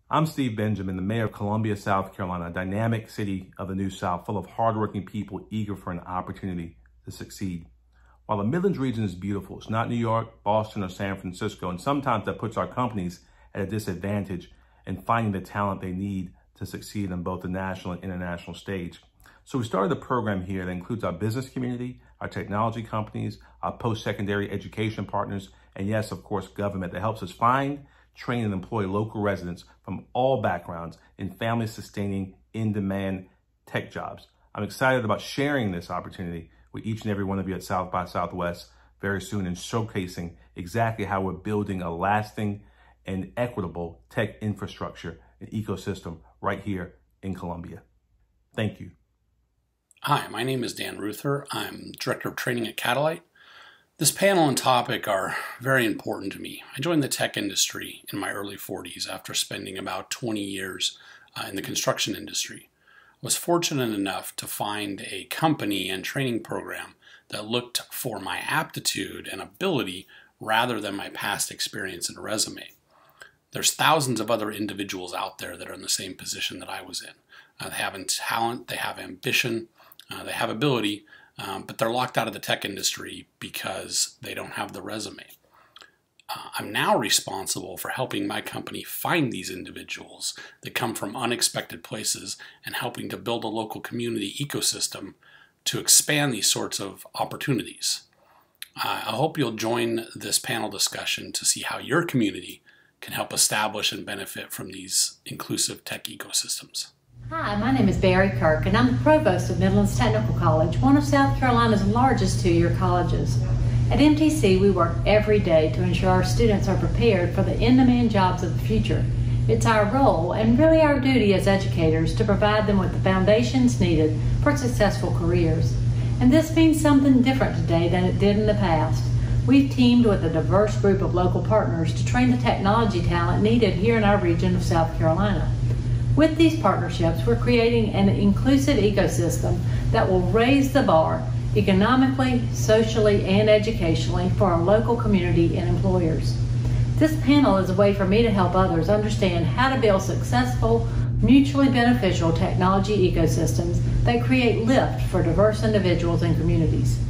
I'm Steve Benjamin, the mayor of Columbia, South Carolina, a dynamic city of the New South, full of hardworking people eager for an opportunity to succeed. While the Midlands region is beautiful, it's not New York, Boston, or San Francisco, and sometimes that puts our companies at a disadvantage in finding the talent they need to succeed on both the national and international stage. So we started a program here that includes our business community, our technology companies, our post-secondary education partners, and yes, of course, government that helps us find, train, and employ local residents from all backgrounds in family-sustaining, in-demand tech jobs. I'm excited about sharing this opportunity with each and every one of you at South by Southwest very soon and showcasing exactly how we're building a lasting and equitable tech infrastructure and ecosystem right here in Columbia. Thank you. Hi, my name is Dan Ruther. I'm Director of Training at Catalyte. This panel and topic are very important to me. I joined the tech industry in my early 40s after spending about 20 years in the construction industry. I was fortunate enough to find a company and training program that looked for my aptitude and ability rather than my past experience and resume. There's thousands of other individuals out there that are in the same position that I was in. They have talent, they have ambition, they have ability, but they're locked out of the tech industry because they don't have the resume. I'm now responsible for helping my company find these individuals that come from unexpected places and helping to build a local community ecosystem to expand these sorts of opportunities. I hope you'll join this panel discussion to see how your community can help establish and benefit from these inclusive tech ecosystems. Hi, my name is Barry Kirk, and I'm the Provost of Midlands Technical College, one of South Carolina's largest two-year colleges. At MTC, we work every day to ensure our students are prepared for the in-demand jobs of the future. It's our role, and really our duty as educators, to provide them with the foundations needed for successful careers. And this means something different today than it did in the past. We've teamed with a diverse group of local partners to train the technology talent needed here in our region of South Carolina. With these partnerships, we're creating an inclusive ecosystem that will raise the bar economically, socially, and educationally for our local community and employers. This panel is a way for me to help others understand how to build successful, mutually beneficial technology ecosystems that create lift for diverse individuals and communities.